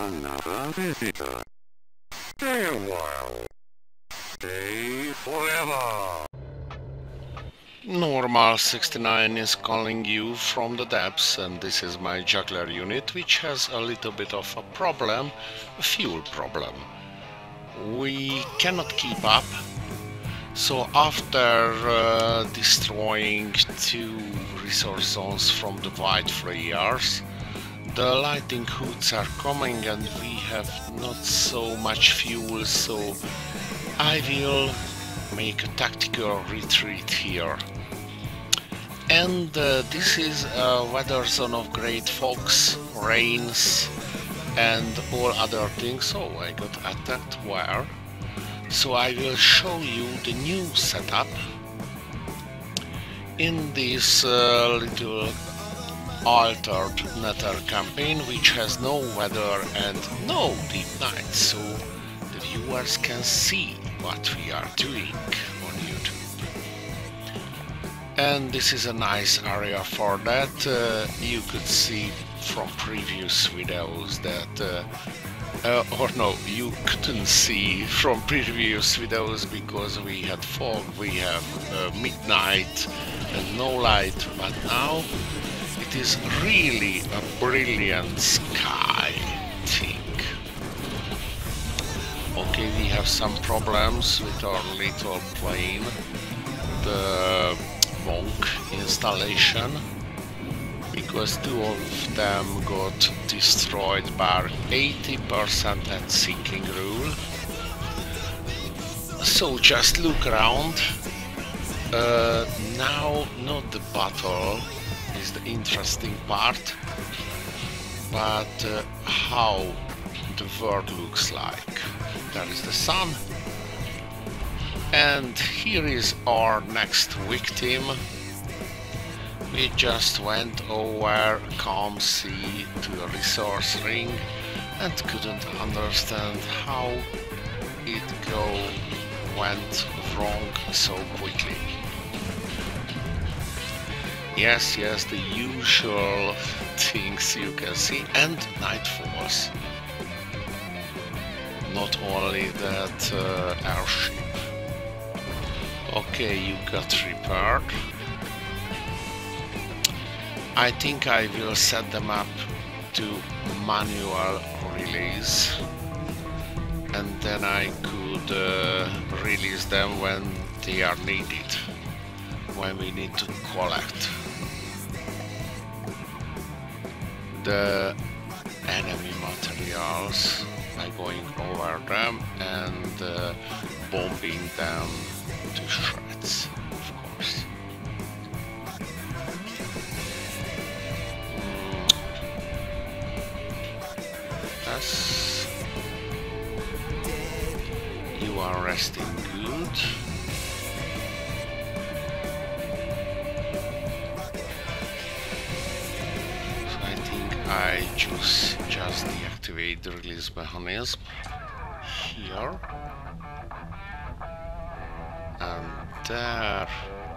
another visitor. Stay a while. Stay forever. Normal 69 is calling you from the depths, and this is my juggler unit, which has a little bit of a problem, a fuel problem. We cannot keep up, so after destroying 2 resource zones from the white flares, the lightning hoods are coming and we have not so much fuel, so I will make a tactical retreat here. And this is a weather zone of great fogs, rains and all other things. Oh, I got attacked. Where? So I will show you the new setup in this little altered nether campaign, which has no weather and no deep night, so the viewers can see what we are doing on YouTube. And this is a nice area for that. You could see from previous videos that or no, you couldn't see from previous videos because we had fog, we have midnight and no light, but now it is really a brilliant sky thing. Okay, we have some problems with our little plane, the monk installation, because 2 of them got destroyed by 80% at sinking rule. So just look around. Now not the battle is the interesting part, but how the world looks like. There is the sun, and here is our next victim. We just went over calm sea to a resource ring and couldn't understand how it went wrong so quickly. Yes, the usual things you can see, and night falls. Not only that airship. Okay, you got repaired. I think I will set them up to manual release, and then I could release them when they are needed, when we need to collect the enemy materials by going over them and bombing them to shreds, of course. Yes. You are resting good. I just deactivate the release mechanism here and there.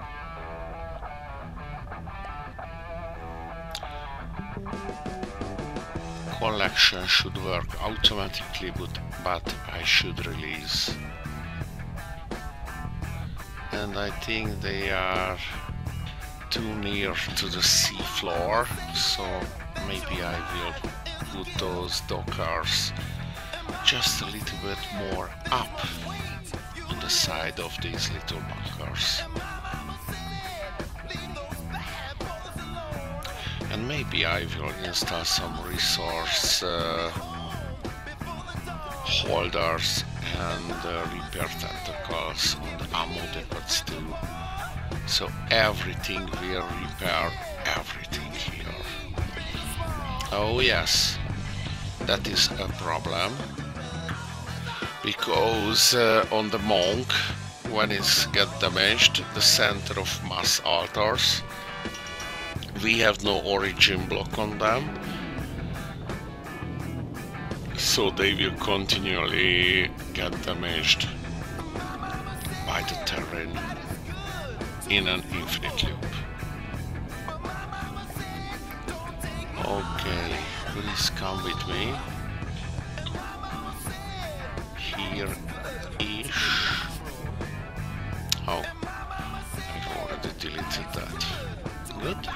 Collection should work automatically, but I should release. And I think they are too near to the sea floor, so maybe I will put those dockers just a little bit more up on the side of these little bunkers. And maybe I will install some resource holders and repair tentacles on the ammo depots too. So everything will repair everything here. Oh yes, that is a problem, because on the monk, when it's get damaged, the center of mass altars, we have no origin block on them, so they will continually get damaged by the terrain in an infinite loop. Okay, please come with me. ish. Oh, I've already deleted that. Good.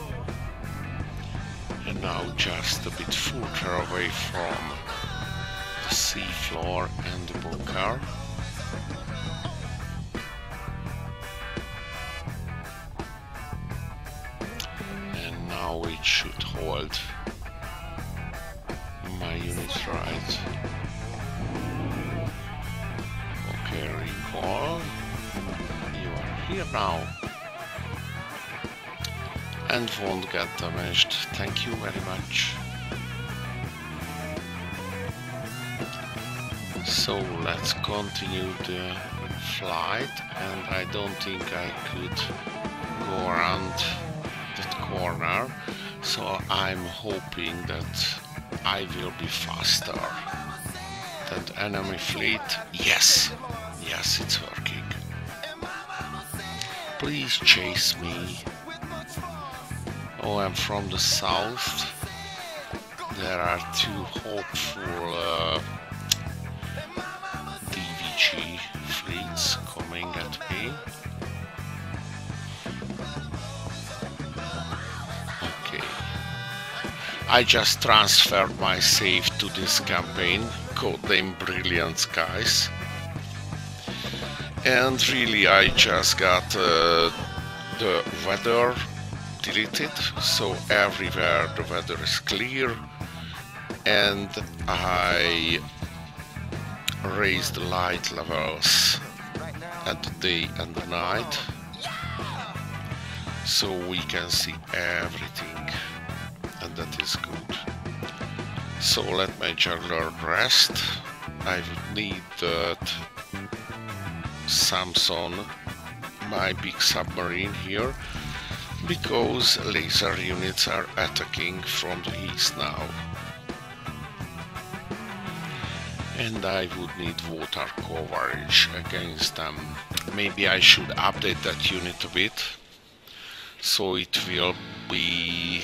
And now just a bit further away from the sea floor and the bunker. And now it should hold my unit right. Okay, recall. You are here now. And won't get damaged. Thank you very much. So let's continue the flight, and I don't think I could go around that corner, so I'm hoping that I will be faster than the enemy fleet. Yes, yes, it's working. Please chase me. Oh, I'm from the south. There are two hopeful DVG fleets coming at me. Okay. I just transferred my save to this campaign, codename Brilliant Skies. And really I just got the weather deleted, so everywhere the weather is clear, and I raised the light levels at the day and the night, so we can see everything, and that is good. So let my juggler rest. I would need that Samson, my big submarine here, because laser units are attacking from the east now. And I would need water coverage against them. Maybe I should update that unit a bit, so it will be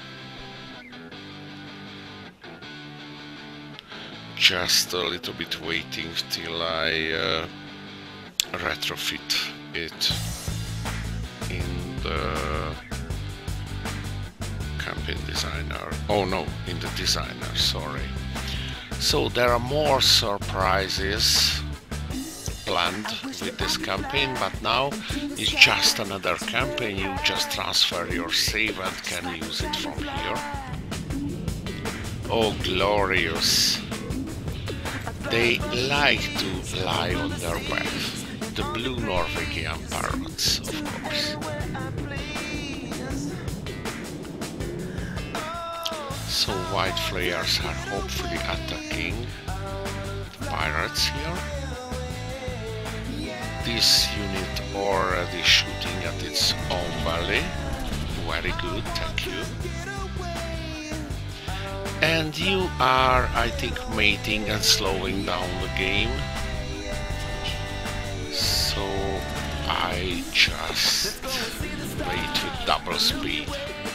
just a little bit waiting till I retrofit it in the campaign designer. Oh no, in the designer, sorry. So there are more surprises planned with this campaign, but now it's just another campaign. You just transfer your save and can use it from here. Oh, glorious. They like to lie on their back. The blue Norwegian pirates, of course. So white flares are hopefully attacking the pirates here. This unit already shooting at its own belly. Very good, thank you. And you are, I think, mating and slowing down the game. So I just wait with double speed.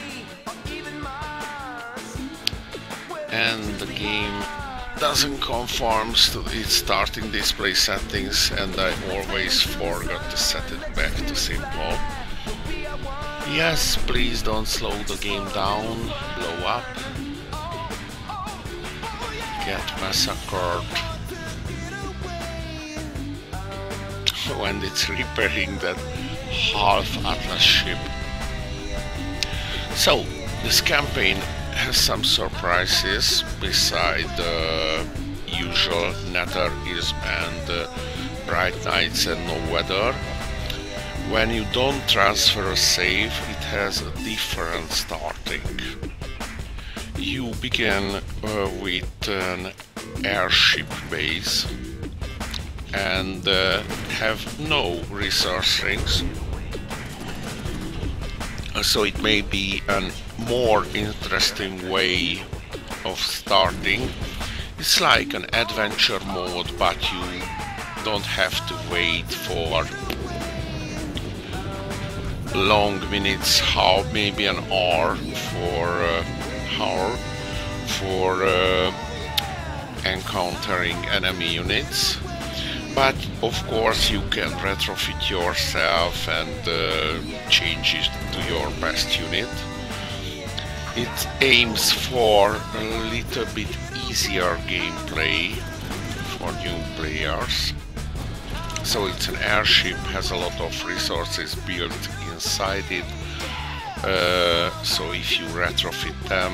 And the game doesn't conform to its starting display settings, and I always forgot to set it back to simple. Yes, please don't slow the game down, blow up, get massacred when it's repairing that half Atlas ship. So, this campaign has some surprises beside the usual netherism and bright nights and no weather. When you don't transfer a save, it has a different starting. You begin with an airship base and have no resource rings, so it may be a more interesting way of starting. It's like an adventure mode, but you don't have to wait for long minutes, maybe an hour for encountering enemy units. But of course you can retrofit yourself and change it to your best unit. It aims for a little bit easier gameplay for new players. So it's an airship, has a lot of resources built inside it. So if you retrofit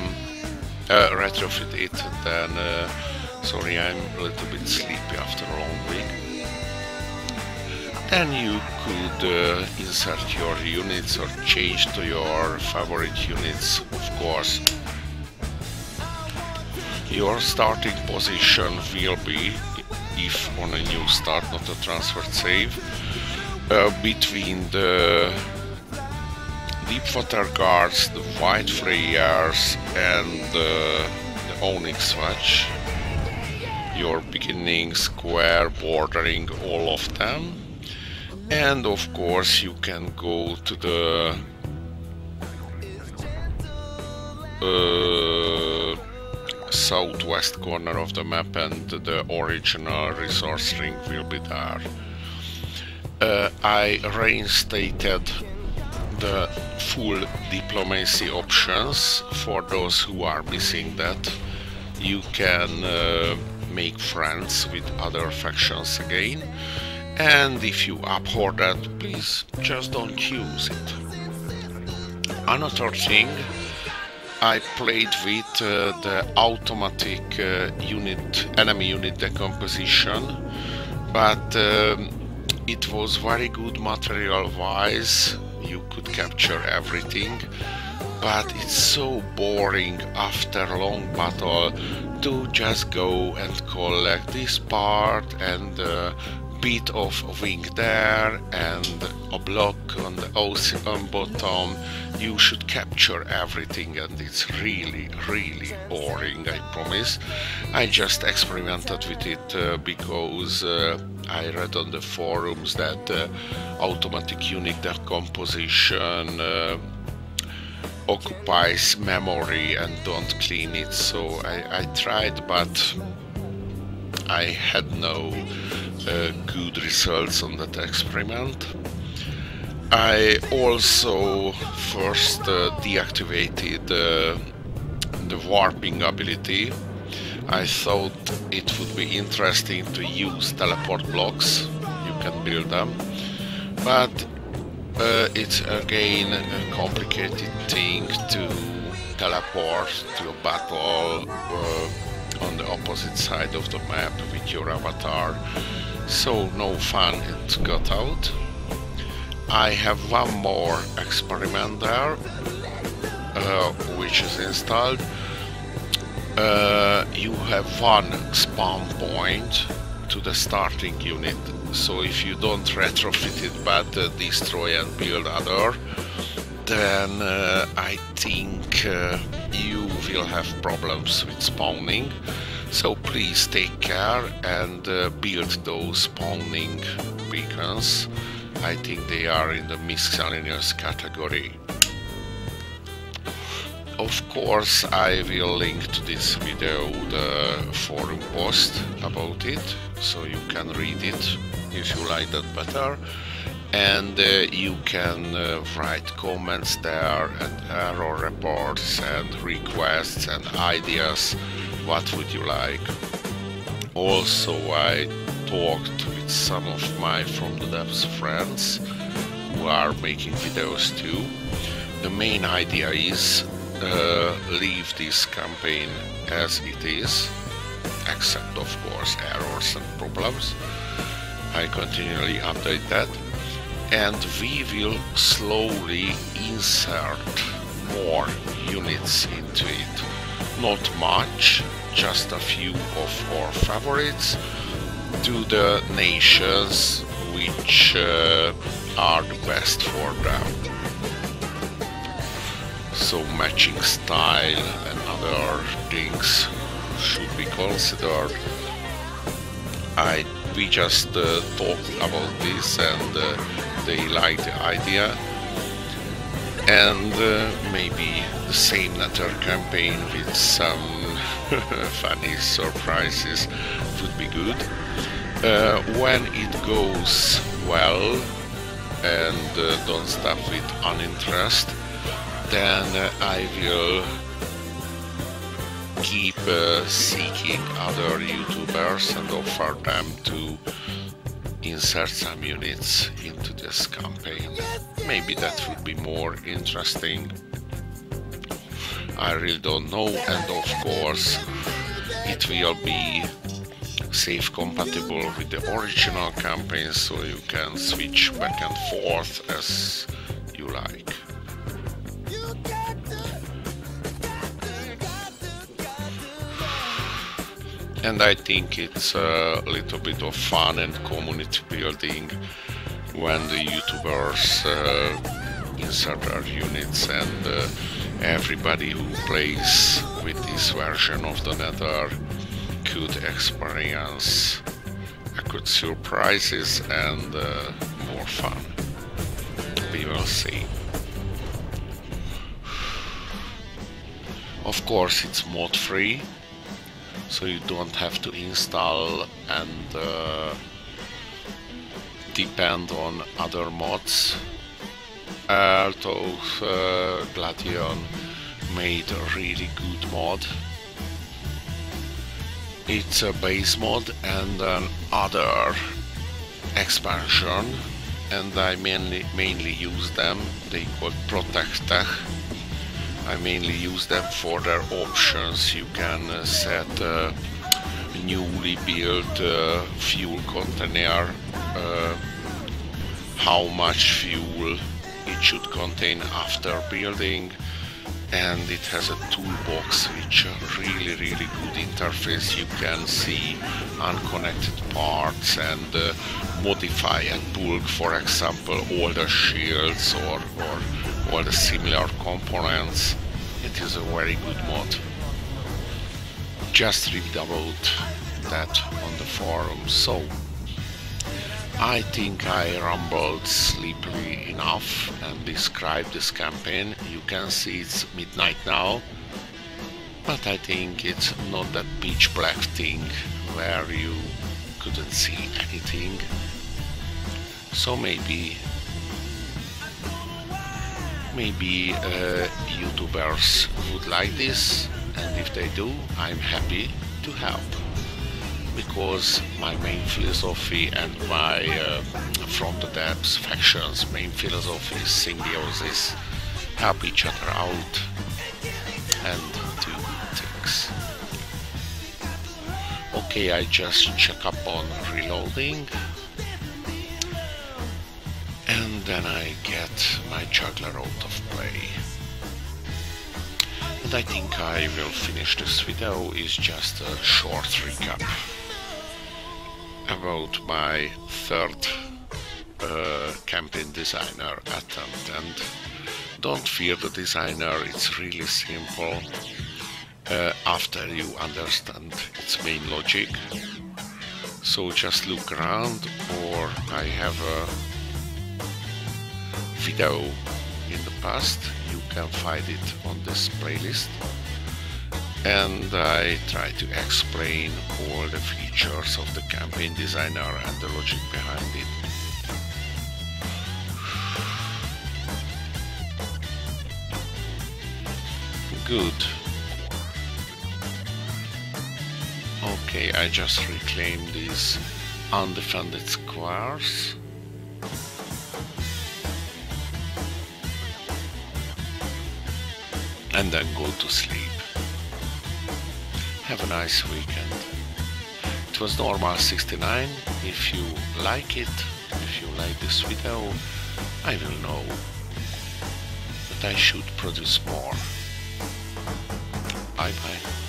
it, then sorry, I'm a little bit sleepy after a long week. Then you could insert your units or change to your favorite units, of course. Your starting position will be, if on a new start, not a transferred save, between the Deepwater Guards, the White Freyers and the Onyx Watch. Your beginning square bordering all of them. And of course you can go to the southwest corner of the map and the original resource ring will be there. I reinstated the full diplomacy options for those who are missing that. You can make friends with other factions again, and if you abhor that, please just don't use it. Another thing, I played with the automatic enemy unit decomposition, but it was very good material wise. You could capture everything, but it's so boring after a long battle to just go and collect this part and bit of a wing there and a block on the ocean bottom. You should capture everything, and it's really boring, I promise. I just experimented with it because I read on the forums that automatic unit decomposition occupies memory and don't clean it, so I tried, but I had no good results on that experiment. I also first deactivated the warping ability. I thought it would be interesting to use teleport blocks. You can build them, but it's again a complicated thing to teleport to a battle on the opposite side of the map with your avatar, so no fun it got out. I have one more experiment there, which is installed. You have one spawn point to the starting unit, so if you don't retrofit it but destroy and build other, then I think you will have problems with spawning. So please take care and build those spawning beacons. I think they are in the miscellaneous category. Of course, I will link to this video the forum post about it, so you can read it if you like that better. And you can write comments there and error reports and requests and ideas. What would you like? Also, I talked with some of my From the Depths friends who are making videos too. The main idea is leave this campaign as it is, except of course errors and problems. I continually update that, and we will slowly insert more units into it. Not much, just a few of our favorites to the nations which are the best for them. So matching style and other things should be considered. We just talked about this and they like the idea, and maybe the same Nether campaign with some funny surprises would be good. When it goes well and don't stop with uninterest, then I will keep seeking other YouTubers and offer them to insert some units into this campaign. Maybe that would be more interesting. I really don't know, and of course it will be safe compatible with the original campaign, so you can switch back and forth as you like. And I think it's a little bit of fun and community building when the YouTubers insert their units, and everybody who plays with this version of the Nether could experience good surprises and more fun. We will see. Of course, it's mod free, so you don't have to install and depend on other mods. Although Gladion made a really good mod. It's a base mod and another expansion, and I mainly use them. They call Protectech. I mainly use them for their options. You can set a newly built fuel container, how much fuel it should contain after building, and it has a toolbox which really good interface. You can see unconnected parts and modify and bulk, for example, all the shields or all the similar components. It is a very good mod. Just read about that on the forum. So I think I rambled sleepily enough and described this campaign. You can see it's midnight now, but I think it's not that pitch black thing where you couldn't see anything. So maybe YouTubers would like this, and if they do, I'm happy to help. Because my main philosophy and my From the Depths faction's main philosophy is symbiosis, help each other out and do things. Okay, I just check up on reloading, and then I get my juggler out of play. And I think I will finish this video. It's just a short recap about my third campaign designer attempt. And don't fear the designer, it's really simple after you understand its main logic. So just look around, or I have a video in the past, you can find it on this playlist, and I try to explain all the features of the campaign designer and the logic behind it. Good. Okay, I just reclaim these undefended squares. And then go to sleep. Have a nice weekend. It was Normal 69. If you like it, if you like this video, I will know that I should produce more. Bye bye.